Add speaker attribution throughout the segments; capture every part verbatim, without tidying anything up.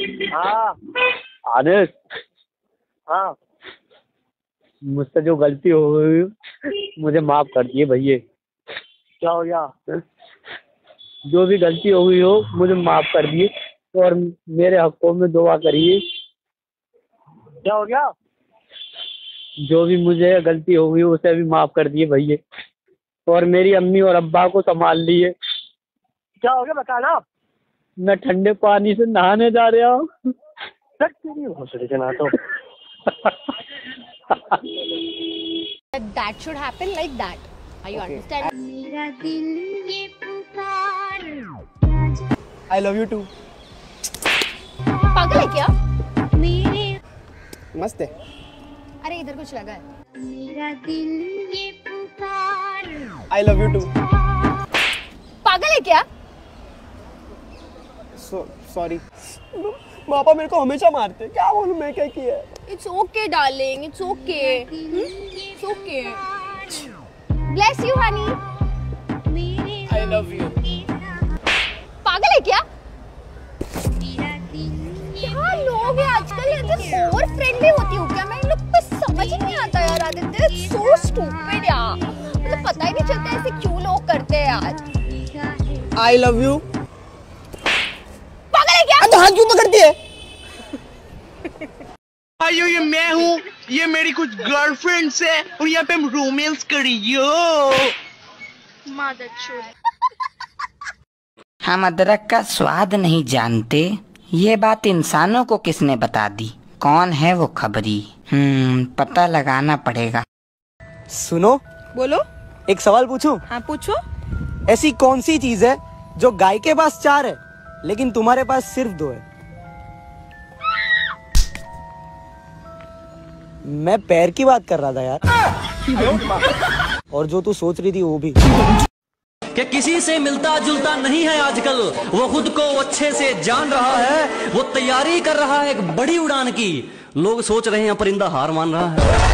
Speaker 1: हाँ
Speaker 2: आनिस,
Speaker 1: हाँ
Speaker 2: मुझसे जो गलती हो गई मुझे माफ कर दिए भैया।
Speaker 1: क्या हो गया?
Speaker 2: जो भी गलती हो गई हो मुझे माफ कर दिए और मेरे हकों में दुआ करिए।
Speaker 1: क्या हो गया?
Speaker 2: जो भी मुझे गलती हो गई उसे भी माफ कर दिए भैया और मेरी अम्मी और अब्बा को संभाल लिए।
Speaker 1: क्या हो गया बताना।
Speaker 2: मैं ठंडे पानी से नहाने जा रहा हूँ।
Speaker 1: ना तो
Speaker 3: That should happen like that. Are you
Speaker 1: Okay.
Speaker 3: understand?
Speaker 1: I love you too.
Speaker 3: पागल है क्या?
Speaker 1: मस्त है।
Speaker 3: अरे इधर कुछ लगा है।
Speaker 1: I love you too.
Speaker 3: पागल है क्या?
Speaker 1: सॉरी पापा मेरे को हमेशा मारते, क्या बोलूं मैं, क्या किया है?
Speaker 3: It's okay, darling. It's okay. Hmm? It's okay. Bless you, honey.
Speaker 1: I love you.
Speaker 3: पागल है क्या? क्या लोग हैं आजकल, ऐसे ओवर फ्रेंडली होती हूँ क्या मैं? इन लोग को समझ ही नहीं आता यार आदित्य। So stupid यार। मतलब पता ही नहीं चलता ऐसे क्यों लोग करते हैं यार।
Speaker 1: I love you.
Speaker 3: पागल है क्या?
Speaker 1: तो हाथ क्यों पकड़ती है?
Speaker 4: आयो ये मैं हूँ, ये मेरी कुछ गर्लफ्रेंड्स है और यहाँ पे हम रोमांस करियो।
Speaker 5: हम अदरक का स्वाद नहीं जानते, ये बात इंसानों को किसने बता दी? कौन है वो खबरी? हम्म पता लगाना पड़ेगा।
Speaker 1: सुनो,
Speaker 6: बोलो।
Speaker 1: एक सवाल पूछूं?
Speaker 6: हाँ पूछो।
Speaker 1: ऐसी कौन सी चीज है जो गाय के पास चार है लेकिन तुम्हारे पास सिर्फ दो है? मैं पैर की बात कर रहा था यार। और जो तू सोच रही थी वो भी।
Speaker 7: कि किसी से मिलता जुलता नहीं है आजकल, वो खुद को अच्छे से जान रहा है, वो तैयारी कर रहा है एक बड़ी उड़ान की। लोग सोच रहे हैं परिंदा हार मान रहा है।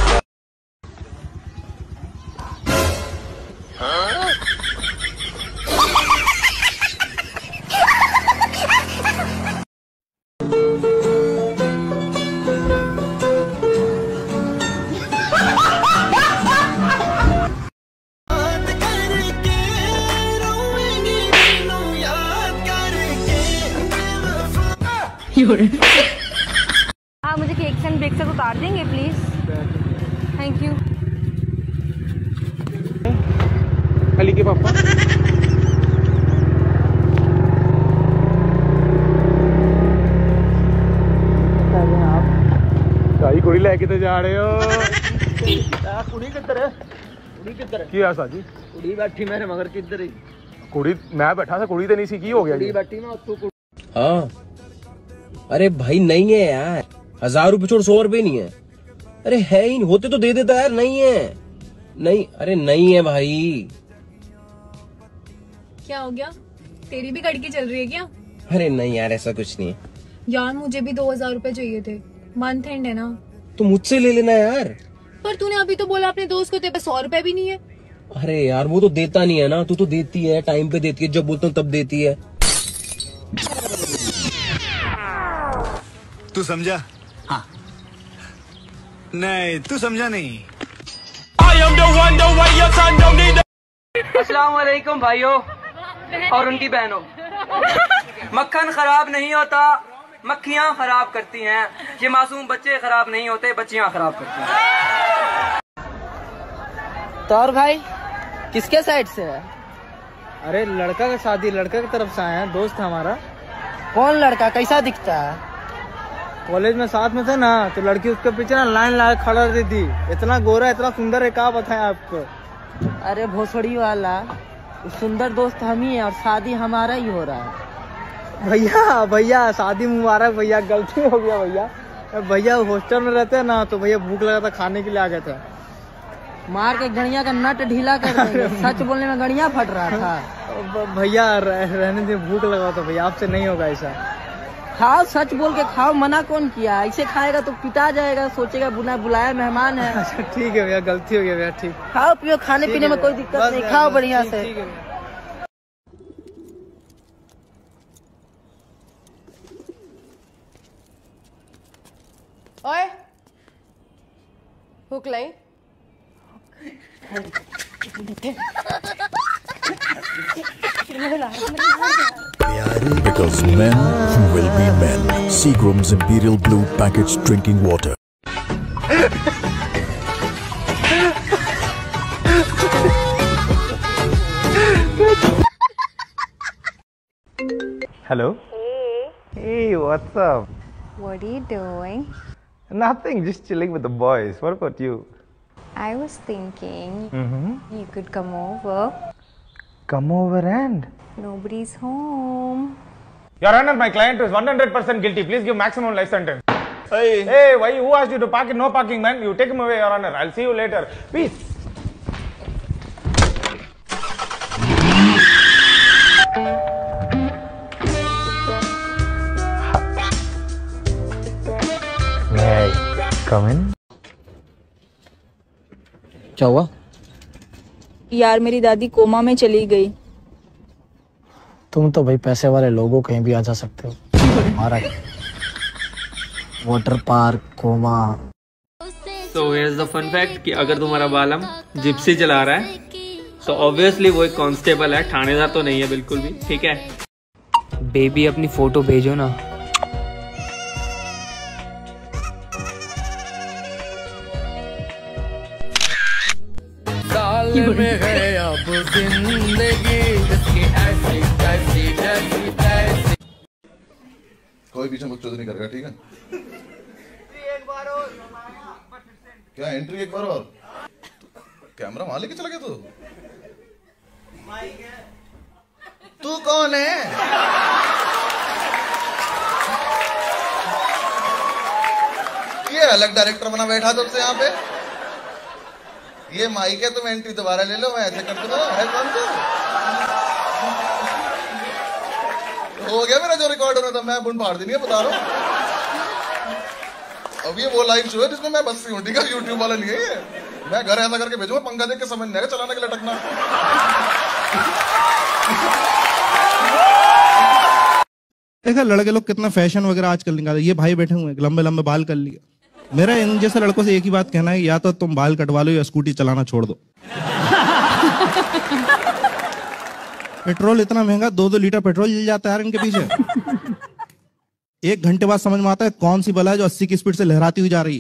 Speaker 6: हाँ मुझे केक एंड बेक से उतार देंगे प्लीज। Thank you.
Speaker 8: अली के पापा भाई कुड़ी लेके तो जा रहे हो।
Speaker 1: कुड़ी किधर है? कुड़ी किधर है?
Speaker 8: क्या साजी
Speaker 1: कुड़ी बैठी मेरे मगर किधर है?
Speaker 8: कुड़ी मैं बैठा था, कुड़ी तो नहीं सी, की हो गया?
Speaker 1: कुड़ी बैठी ना तू।
Speaker 9: हाँ अरे भाई नहीं है यार, हजार रुपए छोड़ सौ रुपए नहीं है। अरे है ही होते तो दे देता यार। नहीं है, नहीं अरे नहीं है भाई।
Speaker 6: क्या हो गया? तेरी भी कड़की चल रही है क्या?
Speaker 9: अरे नहीं यार ऐसा कुछ नहीं है
Speaker 6: यार। मुझे भी दो हजार रुपए चाहिए थे, मंथ एंड है ना।
Speaker 9: तो मुझसे ले लेना यार।
Speaker 6: पर तूने अभी तो बोला अपने दोस्त को तेरे पास सौ रुपए भी नहीं है।
Speaker 9: अरे यार वो तो देता नहीं है ना, तू तो देती है, टाइम पे देती है, जब बोलता हूँ तब देती है।
Speaker 10: तू समझा? हाँ। नहीं तू समझा नहीं।
Speaker 11: अस्सलाम वालेकुम भाइयों और उनकी बहनों। मक्खन खराब नहीं होता, मक्खियाँ खराब करती हैं। ये मासूम बच्चे खराब नहीं होते, बच्चियाँ खराब करती हैं।
Speaker 1: तो और भाई किसके साइड से है?
Speaker 2: अरे लड़का का शादी लड़का की तरफ से आया है, दोस्त है हमारा।
Speaker 1: कौन लड़का? कैसा दिखता है?
Speaker 2: कॉलेज में साथ में थे ना, तो लड़की उसके पीछे ना लाइन लगा खड़ा रहती थी। इतना गोरा इतना सुंदर है, क्या बताएं आपको।
Speaker 1: अरे भोसड़ी वाला, सुंदर दोस्त हम ही है और शादी हमारा ही हो रहा है।
Speaker 2: भैया भैया शादी मुबारक भैया, गलती हो गया भैया। भैया हॉस्टल में रहते हैं ना, तो भैया भूख लगा था, खाने के लिए आ गए थे।
Speaker 1: मार के गड़िया का नट ढीला कर देंगे। सच बोलने में गड़िया फट रहा था।
Speaker 2: भैया रहने दे, भूख लगा था भैया, आपसे नहीं होगा ऐसा।
Speaker 1: खाओ, सच बोल के खाओ, मना कौन किया? ऐसे खाएगा तो पिटा जाएगा, सोचेगा बुला बुलाया मेहमान है।
Speaker 2: अच्छा ठीक है भैया, गलती हो गया भैया। ठीक,
Speaker 1: खाओ पियो, खाने पीने में कोई दिक्कत नहीं, खाओ बढ़िया से।
Speaker 12: ओए हुक लाई
Speaker 13: Because men will be men. Seagram's Imperial Blue packaged drinking water.
Speaker 8: Hello.
Speaker 14: Hey.
Speaker 8: Hey, what's up?
Speaker 14: What are you doing?
Speaker 8: Nothing, just chilling with the boys. What about you?
Speaker 14: I was thinking
Speaker 8: Mm-hmm.
Speaker 14: you could come over.
Speaker 8: Come over and.
Speaker 14: Nobody's home.
Speaker 8: Your Honor, my client is one hundred percent guilty. Please give maximum life sentence. Hey. Hey, why? Who asked you to park it? No parking, man. You take him away, Your Honor. I'll see you later. Peace. May I come in?
Speaker 15: क्या हुआ?
Speaker 16: यार मेरी दादी coma में चली गई।
Speaker 15: तुम तो भाई पैसे वाले लोगों कहीं भी आ जा सकते हो। हमारा वाटर पार्क कोमा।
Speaker 11: So here's the fun fact कि अगर तुम्हारा बालम जिप्सी चला रहा है तो ऑब्वियसली वो एक कांस्टेबल है, थानेदार तो नहीं है बिल्कुल भी, ठीक है। बेबी अपनी फोटो भेजो ना।
Speaker 17: में है अब जिंदगी इसकी ऐसी ऐसी ऐसी ऐसी।
Speaker 18: कोई पीछे मुझ नहीं करेगा, ठीक है? क्या एंट्री एक बार और? कैमरा वहां लेके चला गया तू? तू कौन है? ये अलग डायरेक्टर बना बैठा तब से यहाँ पे। ये माइक है, तुम एंट्री दोबारा ले लो। मैं ऐसे कर दूंगा। है कौन तू? हो गया मेरा जो रिकॉर्ड होना था, मैं बुन फाड़ देनी है, बता रहा हूँ। अब ये वो लाइव शो है जिसमें मैं बस हूँ, ठीक है? यूट्यूब वाला नहीं है ये। मैं घर ऐसा करके भेजूंगा, पंखा देख के समझ नहीं आएगा चलाने के लिए लटकना।
Speaker 19: देखा लड़के लोग कितना फैशन वगैरह आजकल निकाले। ये भाई बैठे हुए हैं, लंबे लंबे बाल कर लिए। मेरा इन जैसे लड़कों से एक ही बात कहना है, या तो तुम बाल कटवा लो या स्कूटी चलाना छोड़ दो। पेट्रोल इतना महंगा, दो दो लीटर पेट्रोल जल जाता है यार इनके पीछे। एक घंटे बाद समझ में आता है कौन सी बला है जो अस्सी की स्पीड से लहराती हुई जा रही है।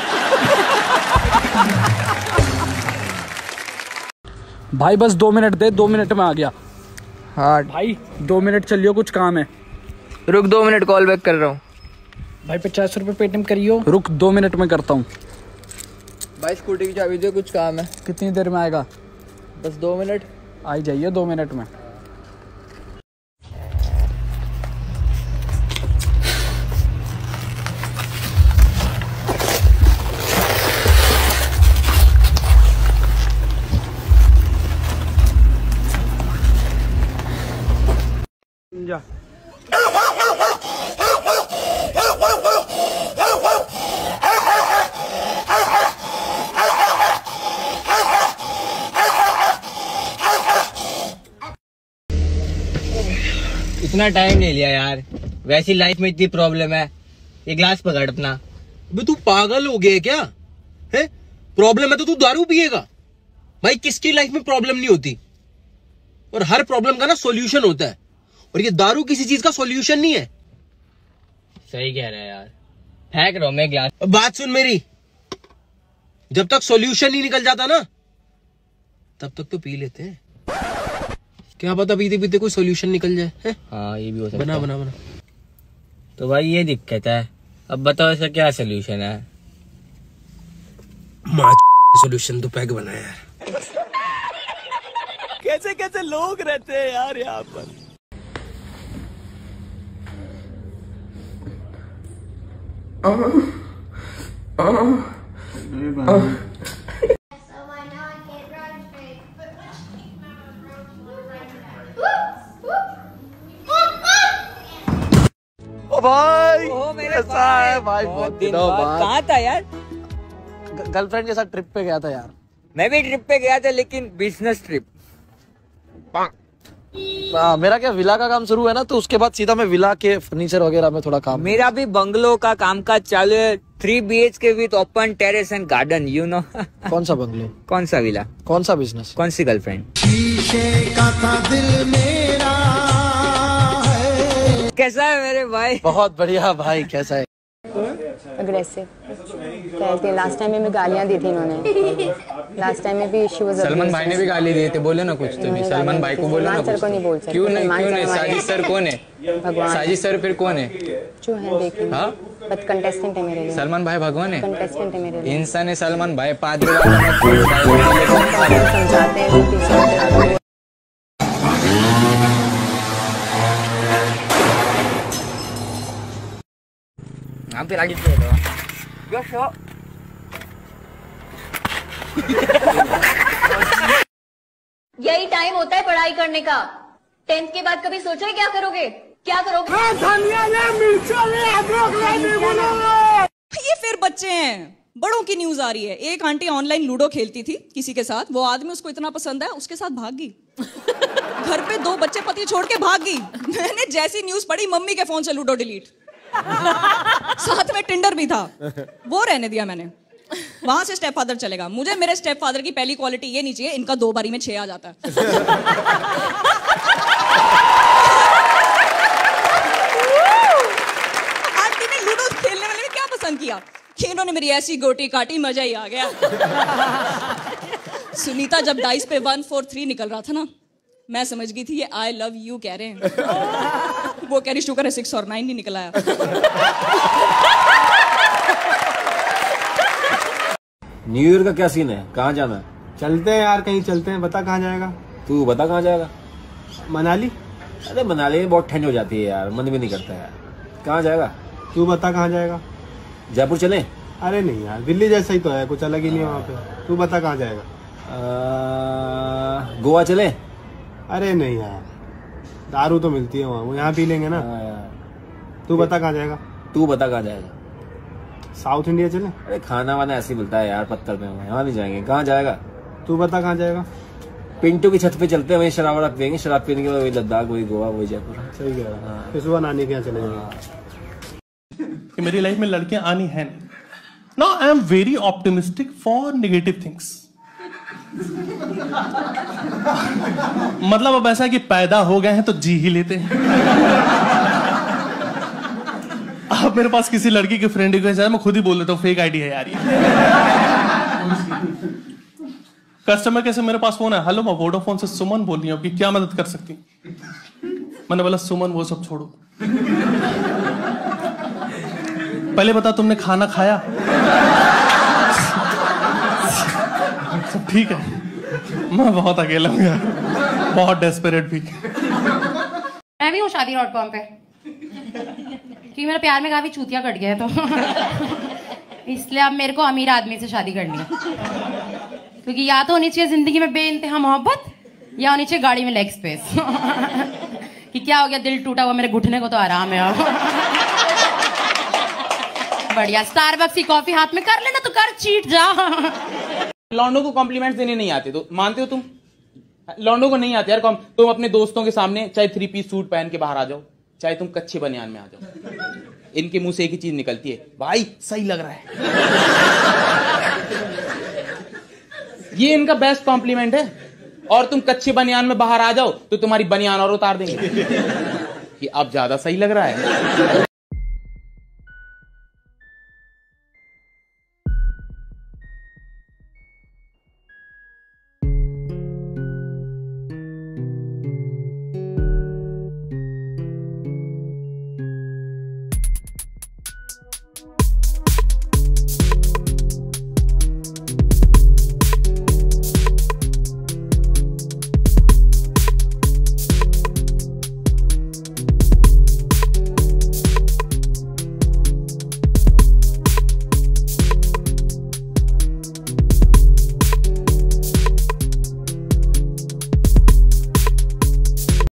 Speaker 15: भाई बस दो मिनट दे, दो मिनट में आ गया।
Speaker 11: हाँ
Speaker 15: भाई दो मिनट चलियो, कुछ काम है।
Speaker 11: रुक दो मिनट, कॉल बैक कर रहा हूँ।
Speaker 15: भाई पचास रुपए पेटीएम करियो। रुक दो मिनट में करता हूँ।
Speaker 11: भाई स्कूटी की चाबी दे, कुछ काम है।
Speaker 15: कितनी देर में आएगा?
Speaker 11: बस दो मिनट।
Speaker 15: आ जाइए दो मिनट में।
Speaker 11: जा
Speaker 20: इतना टाइम ले लिया यार, वैसी लाइफ में इतनी प्रॉब्लम है। ये ग्लास पकड़ अपना।
Speaker 9: बे तू पागल हो गया क्या? है प्रॉब्लम है तो तू दारू पिएगा? भाई किसकी लाइफ में प्रॉब्लम नहीं होती, और हर प्रॉब्लम का ना सॉल्यूशन होता है, और ये दारू किसी चीज का सॉल्यूशन नहीं है।
Speaker 20: सही कह रहा है यार, फेंक रहा हूं मैं ग्लास।
Speaker 9: बात सुन मेरी, जब तक सॉल्यूशन नहीं निकल जाता ना तब तक तो पी लेते हैं। क्या पता पीते पीते कोई सॉल्यूशन निकल जाए है?
Speaker 20: हाँ ये भी हो सकता है।
Speaker 9: बना बना बना।
Speaker 20: तो भाई ये दिक्कत है, अब बताओ इसका क्या सॉल्यूशन है?
Speaker 9: सॉल्यूशन तो पैग बनाया यार।
Speaker 17: कैसे कैसे लोग रहते हैं यार यहाँ पर।
Speaker 12: ओ भाई
Speaker 6: ओ मेरे
Speaker 12: कैसा है भाई? बहुत दिनों बाद।
Speaker 6: कहाँ था यार?
Speaker 15: गर्लफ्रेंड के साथ ट्रिप पे गया था यार।
Speaker 6: मैं भी ट्रिप पे गया था, लेकिन बिजनेस ट्रिप।
Speaker 15: आ, मेरा क्या विला का काम शुरू है ना, तो उसके बाद सीधा मैं विला के फर्नीचर वगैरह में थोड़ा काम।
Speaker 5: मेरा भी बंगलो का काम काज चालू है, three B H K with open terrace and garden, you know.
Speaker 15: कौन सा बंगलो,
Speaker 5: कौन सा विला,
Speaker 15: कौन सा बिजनेस,
Speaker 5: कौन सी गर्लफ्रेंड? कैसा है मेरे भाई?
Speaker 15: बहुत बढ़िया भाई, कैसा है?
Speaker 21: अग्रेसिव कहते, लास्ट टाइम में भी गालियां दी थी इन्होंने, लास्ट टाइम में भी शी वाज।
Speaker 11: सलमान भाई ने भी गाली दिए थे, बोले ना कुछ तो भी सलमान भाई को बोलो ना कुछ।
Speaker 21: को नहीं बोल सकते।
Speaker 11: क्यों नहीं, क्यों नहीं? साजिद सर कौन है?
Speaker 21: भगवान।
Speaker 11: साजिद सर फिर कौन है?
Speaker 21: जो है देखेंगे।
Speaker 11: हाँ,
Speaker 21: बट कंटेस्टेंट है मेरे लिए।
Speaker 11: सलमान भाई भगवान है,
Speaker 21: कंटेस्टेंट है मेरे लिए।
Speaker 11: इंसान है सलमान भाई, पादरी
Speaker 21: समझाते हैं।
Speaker 5: यहाँ पे राजी थे दो शो।
Speaker 3: यही टाइम होता है पढ़ाई करने का। टेंथ के बाद कभी सोचा है क्या करोगे? क्या करोगे?
Speaker 16: ये फिर बच्चे हैं, बड़ों की न्यूज आ रही है। एक आंटी ऑनलाइन लूडो खेलती थी किसी के साथ, वो आदमी उसको इतना पसंद है उसके साथ भाग गई। घर पे दो बच्चे पति छोड़ के भाग गई। मैंने जैसी न्यूज पढ़ी, मम्मी के फोन से लूडो डिलीट, साथ में टिंडर भी था, वो रहने दिया मैंने। वहां से स्टेप फादर चलेगा। मुझे मेरे स्टेप फादर की पहली क्वालिटी ये नहीं चाहिए, इनका दो बारी में छह आ जाता है। आंटी ने लूडो खेलने वाले में क्या पसंद किया कि इन्होंने मेरी ऐसी गोटी काटी, मजा ही आ गया। सुनीता जब डाइस पे वन फोर थ्री निकल रहा था ना, मैं समझ गई थी ये आई लव यू कह रहे हैं। वो कह रही शुक्र है सिक्स और नाइन नहीं निकला है।
Speaker 22: न्यू ईयर का क्या सीन है, कहाँ जाना है?
Speaker 23: चलते हैं यार, कहीं चलते हैं। बता कहाँ जाएगा?
Speaker 22: तू बता कहाँ जाएगा?
Speaker 23: मनाली।
Speaker 22: अरे मनाली में बहुत ठंड हो जाती है यार, मन भी नहीं करता यार। कहाँ जाएगा?
Speaker 23: तू बता कहाँ जाएगा?
Speaker 22: जयपुर चले?
Speaker 23: अरे नहीं यार, दिल्ली जैसा ही तो है, कुछ अलग ही नहीं है वहाँ पे। तू बता कहाँ जाएगा?
Speaker 22: आ, गोवा चले?
Speaker 23: अरे नहीं यार, दारू तो मिलती है वहाँ, वो यहाँ पी लेंगे ना। तू बता कहाँ जाएगा?
Speaker 22: तू बता कहाँ जाएगा?
Speaker 23: साउथ इंडिया चले?
Speaker 22: अरे खाना वाना ऐसे ही मिलता है यार पत्थर में, यहाँ नहीं जाएंगे। कहाँ जाएगा?
Speaker 23: तू बता कहाँ जाएगा?
Speaker 22: पिंटू की छत पे चलते हैं, वहीं शराब वराब पियेंगे, शराब पीने के बाद वही लद्दाख, वही गोवा, वही जयपुर।
Speaker 23: सही कह रहा है। फिर सुबह नानी के यहाँ चले जाएंगे।
Speaker 19: कि मेरी लाइफ में लड़कियां आनी है नहीं। Now I am very optimistic for negative things. मतलब अब ऐसा कि पैदा हो गए हैं तो जी ही लेते हैं। अब मेरे पास किसी लड़की के फ्रेंड रिक्वेस्ट है, मैं खुद ही बोल देता हूँ फेक आईडी है यार ये। कस्टमर कैसे मेरे पास फोन है, हेलो मैं वोडाफोन से सुमन बोल रही हूँ, आपकी क्या मदद कर सकती हूँ? मैंने बोला सुमन वो सब छोड़ो, पहले बता तुमने खाना खाया? सब ठीक है, मैं बहुत अकेला हूँ यार, बहुत डेस्परेट भी।
Speaker 24: मैं भी हूँ शादी डॉट कॉम पे, क्योंकि मेरा प्यार में काफी चूतिया कट गया है तो इसलिए अब मेरे को अमीर आदमी से शादी करनी है, क्योंकि या तो होनी चाहिए जिंदगी में बेइंतहा मोहब्बत, या होनी चाहिए गाड़ी में लेग स्पेस। कि क्या हो गया, दिल टूटा हुआ, मेरे घुटने को तो आराम है अब। बढ़िया स्टारबक्स की कॉफी हाथ में कर लेना तो कर, चीट जा।
Speaker 11: लौंडों को कॉम्प्लीमेंट्स देने नहीं आते, तो मानते हो तुम? लौंडों को नहीं आते यार। तुम अपने दोस्तों के सामने चाहे थ्री पीस सूट पहन के बाहर आ जाओ, चाहे तुम कच्चे बनियान में आ जाओ, इनके मुंह से एक ही चीज निकलती है, भाई सही लग रहा है। ये इनका बेस्ट कॉम्प्लीमेंट है। और तुम कच्चे बनियान में बाहर आ जाओ तो तुम्हारी बनियान और उतार देंगे कि अब ज्यादा सही लग रहा है।